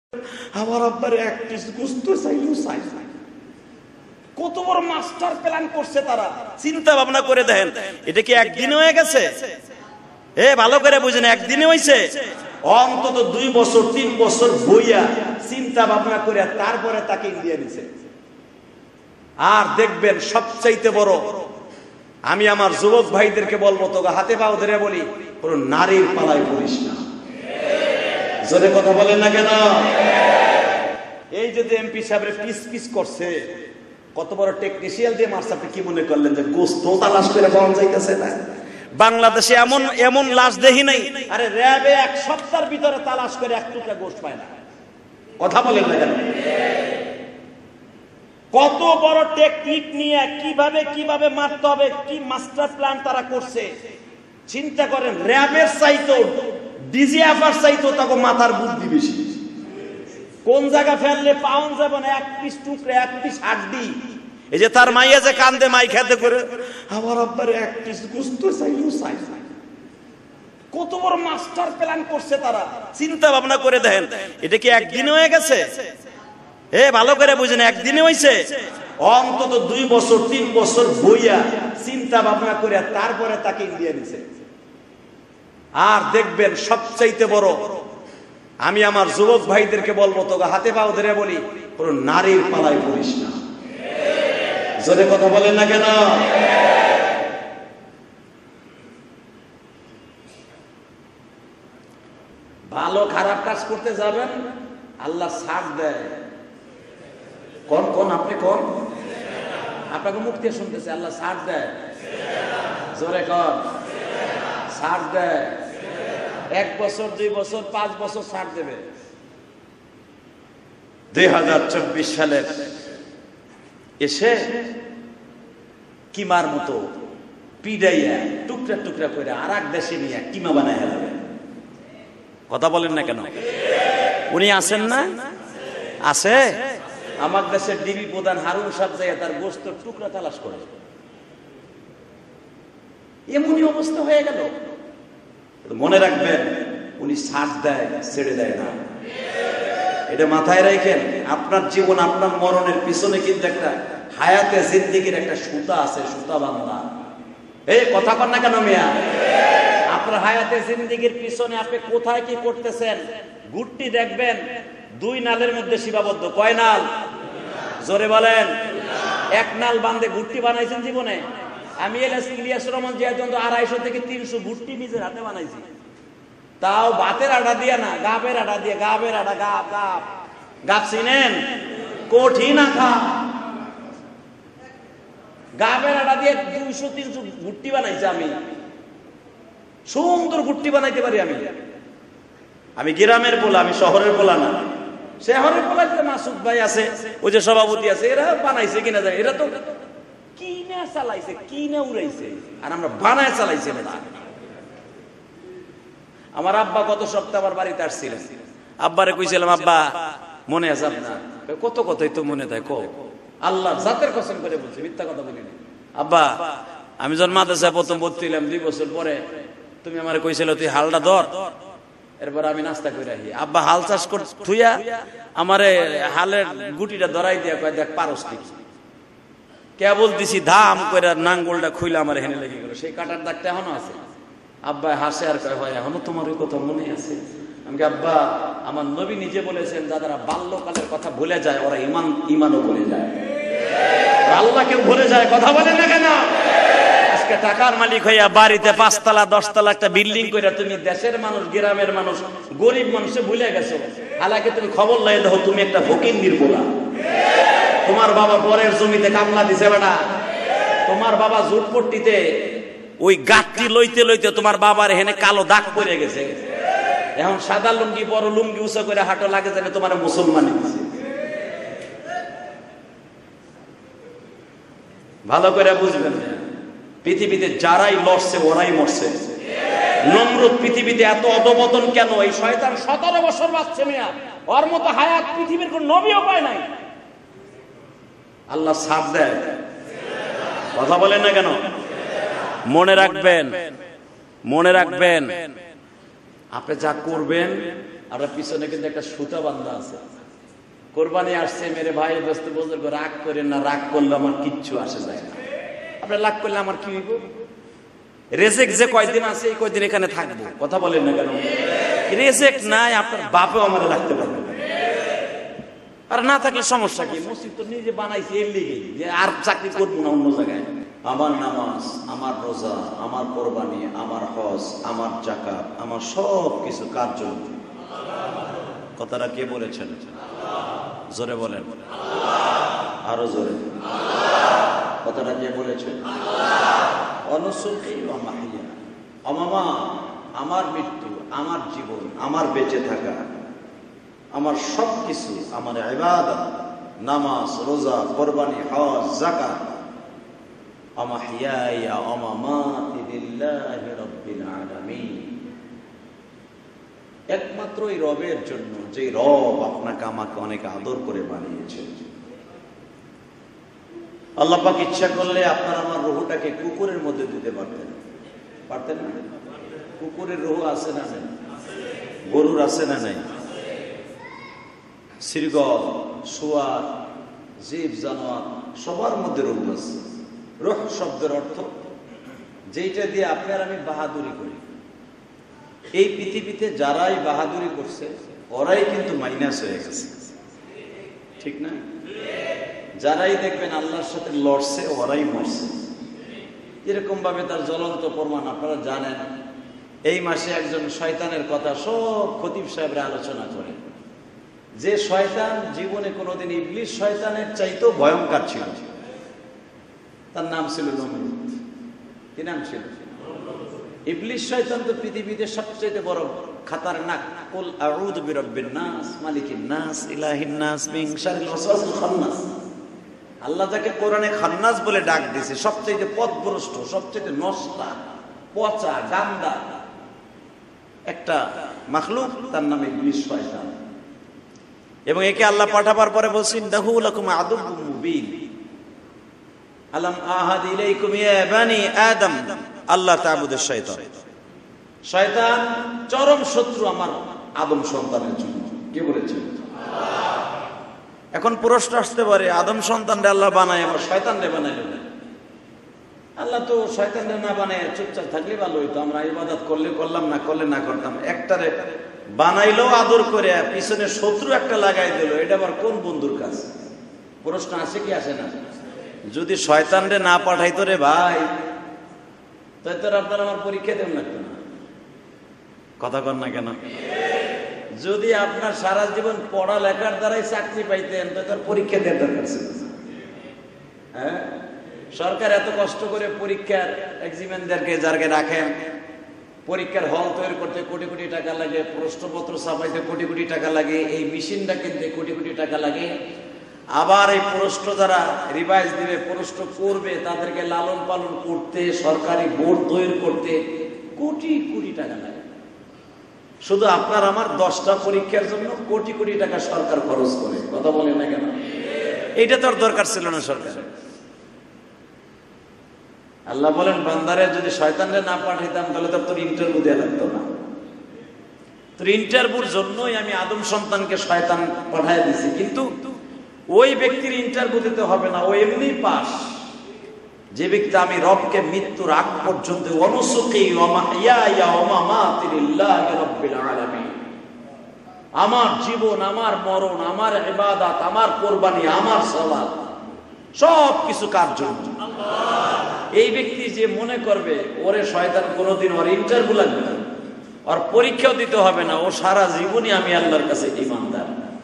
আমার আব্বার এক পিস গোস্ত চাইলেও চাই না। কত বড় মাস্টার প্ল্যান করছে তারা, চিন্তা ভাবনা করে দেখেন। এটা কি একদিনে হয়ে গেছে? ভালো করে বুঝেন, একদিনে হয়েছে? অন্তত 2 বছর 3 বছর বইয়া চিন্তা ভাবনা করে তারপরে তাকে ইন্ডিয়া নিছে। আর দেখবেন সবচাইতে বড়, আমি আমার যুবক ভাইদেরকে বলবো, তোকে হাতে পাও ধরে বলি, কোন নারীর পালায় পড়িস না। জোরে কথা বলেন না কেন? এই যে এমপি সাহেবের পিস পিস করছে, কত বড় টেকনিশিয়াল দিয়ে মারছে, আপনি কি মনে করলেন যে গোস্ত তালাশ করে পাওয়া যাইতেছে না? বাংলাদেশে এমন লাশ দেখি নাই। আরে র্যাবে 1 সপ্তাহের ভিতরে তালাশ করে 1 টুকরা গোস্ত পায় না। কথা বলেন না কেন? কত বড় টেকনিক নিয়ে কিভাবে মারতে হবে, কি মাস্টার প্ল্যান তারা করছে চিন্তা করেন। র্যাবের চাইতো ডিজিএফআর চাইতো তাকে মাথার বুদ্ধি বেশি। কোন জায়গা ফেললে পাউন যাবে না, 1 পিস টুকরা, 1 পিস হাড্ডি। এই যে তার মাইয়া যে কান্দে মাই খেতে করে, আমার আব্বার 1 পিস গোস্ত চাইলেও চাই না। কত বড় মাস্টার প্ল্যান করছে তারা, চিন্তা ভাবনা করে দেখেন। এটা কি একদিনে হয়ে গেছে? ভালো করে বুঝেন, একদিনে হয়েছে? অন্তত 2 বছর 3 বছর বইয়া চিন্তা ভাবনা করে তারপরে তাকে ইন্ডিয়া নিছে। আর দেখবেন সবচাইতে বড়, আমি আমার যুবক ভাইদেরকে বলবো, তোকে হাতে পাও ধরে বলি, কোন নারীর পালায় পড়িস না। জোরে কথা বলেন না কেন? ভালো খারাপ কাজ করতে যাবেন, আল্লাহ ছাড় দেয়। কোন আপনি কোন? আপনাকে মুখ দিয়ে শুনতেছে, আল্লাহ ছাড় দেয়। জোরে কর, ছাড় দেয়। 1 বছর 2 বছর 5 বছর ছাড় দেবে। 2024 সালের এসে কিমার মতো পিডাইয়া টুকরা টুকরা করে আর এক দেশে নিয়ে কিমা বানায় হেলাবে। কথা বলেন না কেন? উনি আছেন না? আছে। আমার দেশের ডিবি প্রধান হারুন সাহেব যায় তার গোস্ত টুকরা তালাশ করে। এমনই অবস্থা হয়ে গেল। মনে রাখবেন, উনি ছাড় দেয়, ছেড়ে দেয় না। এটা মাথায় রাখেন। আপনার জীবন, আপনার মরণের পিছনে কিন্তু একটা হায়াতে জিন্দেগির একটা সুতা আছে, সুতা বান্ধা। কথা কন না কেন মিয়া? আপনার হায়াতে জিন্দেগির পিছনে আপনি কোথায় কি করতেছেন? গুট্টি দেখবেন 2 নালের মধ্যে সীমাবদ্ধ। কয় নাল? জোরে বলেন। 1 নাল বান্ধে গুট্টি বানাইছেন জীবনে? আমি ইলিয়াস রহমান জিয়াচন্দ্র 250 থেকে 300 গুট্টি নিজের হাতে বানাইছি। তাও ভাতের আটা দিয়ে না, গাবের আটা দিয়ে। গাবের আটা, গাব চিনেন? কঠিন আঠা। গাবের আটা দিয়ে 200-300 গুট্টি বানাইছি আমি। সুন্দর গুট্টি বানাইতে পারি আমি গ্রামের পোলা, আমি শহরের পোলা না। শহরের পোলা যে মাসুদ ভাই আছে, ওই যে সভাপতি আছে, এরা বানাইছে কিনা যায়? এরা তো কিনে চালাইছে, কিনে উড়াইছে, আর আমরা বানায় চালাইছে। আমার আব্বা গত সপ্তাহে আমার বাড়িতে আসছিলেন। আব্বারে কইছিলাম, আব্বা মনে আছে আপনার? কত কথাই তো মনে থাকে। আল্লাহ জাতের কসম করে বলছি, মিথ্যা কথা বলিনি। আব্বা, আমি যখন মাদ্রাসায় প্রথম ভর্তি হইলাম 2 বছর পরে, তুমি আমারে কইছিল তুই হালটা ধর, এরপর আমি নাস্তা করে আসি। আব্বা হাল চাষ কর থুইয়া আমারে হালের গুটিটা ধরাই দিয়া কয়, দেখ পারস কি? কেবল দিছি ধাম করে নাঙ্গলটা খুইলে আমার হেনে লেগে গেল। সেই কাটার দাগটা এখনো আছে। আব্বা হাসে আর কয়, হয় এখনো তোমার ওই কথা মনে আছে? আমি আব্বা, আমার নবী নিজে বলেছেন, যারা বাল্যকালের কথা ভুলে যায় ওরা ইমানও ভুলে যায়, আল্লাহকেও ভুলে যায়। কথা বলেন না কেন? আজকে টাকার মালিক হইয়া বাড়িতে 5 তলা 10 তলা একটা বিল্ডিং করে তুমি দেশের মানুষ, গ্রামের মানুষ, গরিব মানুষে ভুলে গেছো। হালাকে তুমি খবর লাই দেখো, তুমি একটা ফকিন্নির পোলা। তোমার বাবা পরের জমিতে কামলা দিছে বেটা। তোমার বাবা ঝুটপট্টিতে ওই গাঠটি লইতে লইতে তোমার বাবার এখানে কালো দাগ পড়ে গেছে। এখন সাদা লুঙ্গি বড় লুঙ্গি উঁচা করে হাঁটো, লাগে যেন তোমার মুসলমানি দিছে। ভালো করে বুঝবেন, পৃথিবীতে যারাই লড়ছে ওরাই মরছে। নমরুদ পৃথিবীতে এত অধপতন কেন? এই শয়তান 17 বছর বাঁচছে মিয়া, ওর মতো হায়াত পৃথিবীর কোন নবীও পায় নাই। আল্লাহ সাথ দেয়। কথা বলেন না কেন? মনে রাখবেন, আপনি যা করবেন আর পিছনে কিন্তু একটা সুতা বান্ধা আছে। কোরবানি আসছে, মেরে ভাই দোস্ত বুজুর্গ, রাগ করেন না, রাগ করলে আমার কিচ্ছু আসে যায় না। আপনার রাগ করলে আমার কি হইব? রেজেক যে কয়দিন আছে এই কয়দিন এখানে থাকবো, কথা বলেন না কেন? রেজেক নাই, আপনার বাপেও আমার রাখতে পারবে না। আর না থাকলে সমস্যা কি? মসজিদ তো নিজে বানাইছি এর লিগে যে আর চাকরি করবো না অন্য জায়গায়। আমার নামাজ, আমার রোজা, আমার কোরবানি, আমার হজ, আমার যাকাত, আমার সব কিছু কার জন্য? কথাটা কে বলেছেন? জোরে বলেন, আরো জোরে। কথাটা কে বলেছেন? অমামা, আমার মৃত্যু, আমার জীবন, আমার বেঁচে থাকা, আমার সব কিছু, আমার ইবাদত, নামাজ, রোজা, কোরবানি, হজ, যাকাত, আমাহিয়া আমামাতি লিল্লাহি রাব্বিল আলামিন, একমাত্র এই রবের জন্য, যে রব আপনাকে আমাকে অনেক আদর করে বানিয়েছে। আল্লাহ পাক ইচ্ছা করলে আপনার আমার রুহটাকে কুকুরের মধ্যে দিতে পারতেন, পারতেন না? কুকুরের রুহ আছে না নাই? গরুর আছে না নাই? শ্রীগল, শুয়ার, জীব জানোয়ার সবার মধ্যে রুহ আছে। রুহ শব্দের অর্থ যেটা দিয়ে আপনি আর আমি বাহাদুরি করি। এই পৃথিবীতে যারাই বাহাদুরি করছে ওরাই কিন্তু মাইনাস হয়ে গেছে, ঠিক না? যারাই দেখবেন আল্লাহর সাথে লড়ছে ওরাই মরছে। এরকম ভাবে তার জ্বলন্ত প্রমাণ আপনারা জানেন। এই মাসে একজন শয়তানের কথা সব খতিব সাহেবরা আলোচনা করে, যে শয়তান জীবনে কোনোদিন ইবলিস শয়তানের চাইতেও ভয়ঙ্কর ছিল। তার নাম ছিল নমরুদ। কি নাম ছিল? ইবলিস শয়তান তো পৃথিবীতে সবচেয়ে বড় খাতারনাক। কুল আউযু বিরাব্বিন নাস, মালিকিন নাস, ইলাহিন নাস, মিন শাররিল ওয়াসওয়াসিল খান্নাস। আল্লাহ যাকে কোরআনে খান্নাস বলে ডাক দিয়েছে, সবচেয়ে পথভ্রষ্ট, সবচেয়ে নষ্টা, পচা, গান্দা একটা মাখলুক, তার নাম ইবলিস শয়তান। এবং একে আল্লাহ পাঠাবার পরে বলছেন, ইন্নাহু লাকুম আদুউম মুবিন, আলাম আহাদ ইলাইকুম ইয়া বানি আদম আল্লাহ তা'বুদুশ শাইতান। শয়তান চরম শত্রু আমার আদম সন্তানের জন্য। কে বলেছেন? এখন প্রশ্ন আসতে পারে, আদম সন্তানরে আল্লাহ বানায়, আমার শয়তানরে বানাইলো না? আল্লাহ তো শয়তানরে না বানায় চুপচাপ থাকলে ভালো হইতো, আমরা ইবাদত করলে করলাম, না করলে না করতাম। একটারে বানাইলো আদর করে, পিছনে শত্রু একটা লাগাই দিল, এটা আবার কোন বন্ধুর কাজ? প্রশ্ন আসে কি আসে না? যদি শয়তানরে না পাঠাইতো রে ভাই, তাই তো আপনার আমার পরীক্ষা দেন লাগতো না। কথা কর না কেন? যদি আপনার সারা জীবন পড়ালেখার দ্বারাই চাকরি পাইতেন, তো তার পরীক্ষা দেওয়ার দরকার ছিল। হ্যাঁ, সরকার এত কষ্ট করে পরীক্ষার এক্সামিনারকে যারকে রাখেন, পরীক্ষার হল তৈরি করতে কোটি কোটি টাকা লাগে, প্রশ্নপত্র ছাপাইতে কোটি কোটি টাকা লাগে, এই মেশিনটা কিনতে কোটি কোটি টাকা লাগে, আবার এই প্রশ্ন যারা রিভাইজ দিবে, প্রশ্ন করবে, তাদেরকে লালন পালন করতে, সরকারি বোর্ড তৈরি করতে কোটি কোটি টাকা লাগে। শুধু আপনার আমার 10টা পরীক্ষার জন্য কোটি কোটি টাকা সরকার খরচ করে। কথা বলেন না কেন? এইটা তো আর দরকার ছিল না সরকার। আল্লাহ বলেন, বান্দারে যদি শয়তানরে না পাঠাইতাম তাহলে তোর ইন্টারভিউ দেওয়া লাগতো না। তোর ইন্টারভিউর জন্যই আমি আদম সন্তানকে শয়তান পাঠাই দিছি। কিন্তু ওই ব্যক্তির ইন্টারভিউ দিতে হবে না, ও এমনি পাস। যে ব্যক্তি আমি রবকে মৃত্যুর আগ পর্যন্ত অনুসুকি ওয়া মাহইয়ায়া ওয়া মামাতি লিল্লাহি রাব্বিল আলামিন, আমার জীবন, আমার মরণ, আমার ইবাদত, আমার কোরবানি, আমার সালাত সব কিছু কার জন্য? আল্লাহ। এই ব্যক্তি যে মনে করবে ওরে শয়তান কোনোদিন ওর ইন্টারভিউ লাগবে না, ওর পরীক্ষাও দিতে হবে না, ও সারা জীবনই আমি আল্লাহর কাছে ঈমানদার।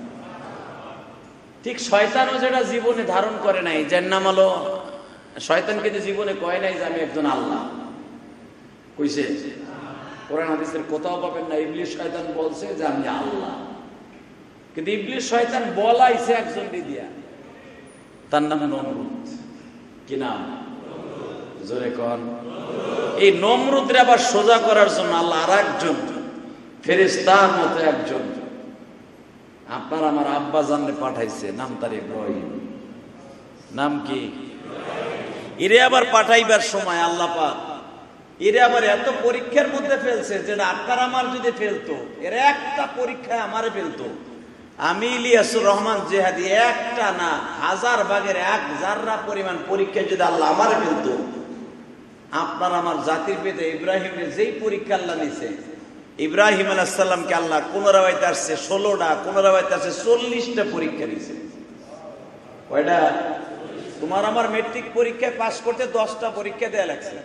ঠিক শয়তানও যেটা জীবনে ধারণ করে নাই, যার নাম হলো শয়তান, কিন্তু জীবনে কয় নাই যে আমি একজন আল্লাহ। কইছে? কোরআন হাদিসের কোথাও পাবেন না ইবলিস শয়তান বলছে যে আমি আল্লাহ। কিন্তু ইবলিস শয়তান বলাইছে একজন দিয়া, তার নাম নমরুদ। কি নাম? জোরে কন। এই নমরুদরে আবার সোজা করার জন্য আল্লাহ আর একজন ফেরেশতার মতো একজন আপনার আমার আব্বা জানলে পাঠাইছে, নাম তার ইব্রাহিম। নাম কি? এরে আবার পাঠাইবার সময় আল্লাহ পাক এরা আবার এত পরীক্ষার মধ্যে ফেলছে যেটা আপনার আমার যদি ফেলতো, এরা একটা পরীক্ষায় আমারে ফেলতো, আমি ইলিয়াসুর রহমান জেহাদি একটা না 1000 ভাগের 1 জাররা পরিমাণ পরীক্ষায় যদি আল্লাহ আমারে ফেলতো, আপনার আমার জাতির পিতা ইব্রাহিমের যেই পরীক্ষা আল্লাহ নিছে, ইব্রাহিম আলাইহিস সালামকে আল্লাহ কোন রাওয়ায়াতে আসছে 16টা, কোন রাওয়ায়াতে আসছে 40টা পরীক্ষা নিছে। কয়টা? তোমার আমার মেট্রিক পরীক্ষায় পাস করতে 10টা পরীক্ষা দেয়া লাগছে।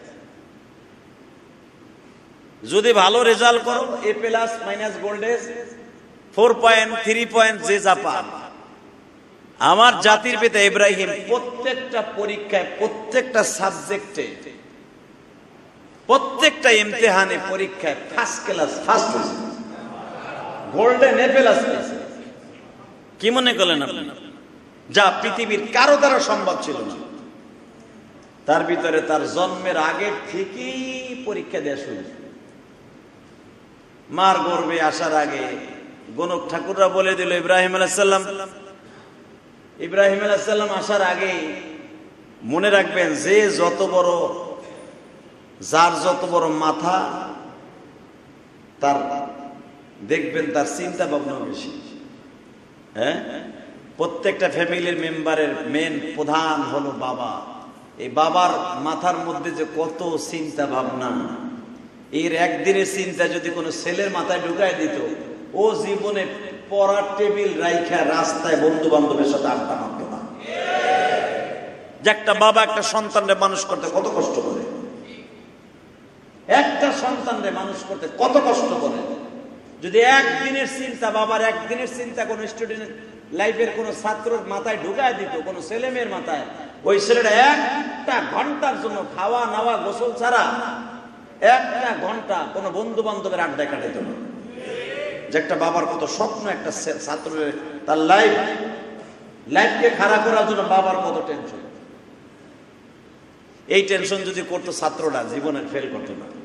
যদি ভালো রেজাল্ট করো A+ - গোল্ডেজ 4 পয়েন্ট 3 পয়েন্ট যে যা পান। আমার জাতির পিতা ইব্রাহিম প্রত্যেকটা পরীক্ষায়, প্রত্যেকটা সাবজেক্টে, প্রত্যেকটা ইমতিহানে পরীক্ষায় ফার্স্ট ক্লাস, ফার্স্ট হয়েছে, গোল্ডেন A+ পেয়েছে। কি মনে করলেন আপনি? যা পৃথিবীর কারো দ্বারা সম্ভব ছিল না। তার ভিতরে তার জন্মের আগে থেকেই পরীক্ষা দেওয়া শুরু। মার গর্ভে আসার আগে গণক ঠাকুররা বলে দিল ইব্রাহিম আলাইহিস সালাম আসার আগে মনে রাখবেন, যার যত বড় মাথা, তার দেখবেন তার চিন্তা ভাবনা বেশি। হ্যাঁ, প্রত্যেকটা ফ্যামিলির মেম্বারের মেন প্রধান হলো বাবা। এই বাবার মাথার মধ্যে যে কত চিন্তা ভাবনা, এর একদিনের চিন্তা যদি কোনো ছেলের মাথায় ঢুকায় দিত, ও জীবনে পড়ার টেবিল রাইখা রাস্তায় বন্ধু বান্ধবের সাথে আড্ডা মারত না। যে একটা বাবা একটা সন্তানরে মানুষ করতে কত কষ্ট করে, একটা সন্তানরে মানুষ করতে কত কষ্ট করে। যদি একদিনের চিন্তা, বাবার একদিনের চিন্তা কোন স্টুডেন্ট লাইফের কোন ছাত্রের মাথায় ঢুকায় দিত, কোন ছেলে মেয়ের মাথায়, ওই ছেলেটা একটা ঘন্টার জন্য খাওয়া নাওয়া গোসল ছাড়া একটা ঘন্টা কোন বন্ধু বান্ধবের আড্ডায় কাটাইত না। যে একটা বাবার কত স্বপ্ন, একটা ছাত্রের তার লাইফকে খারাপ করার জন্য বাবার কত টেনশন। এই টেনশন যদি করতো ছাত্ররা জীবনে ফেল করতো না।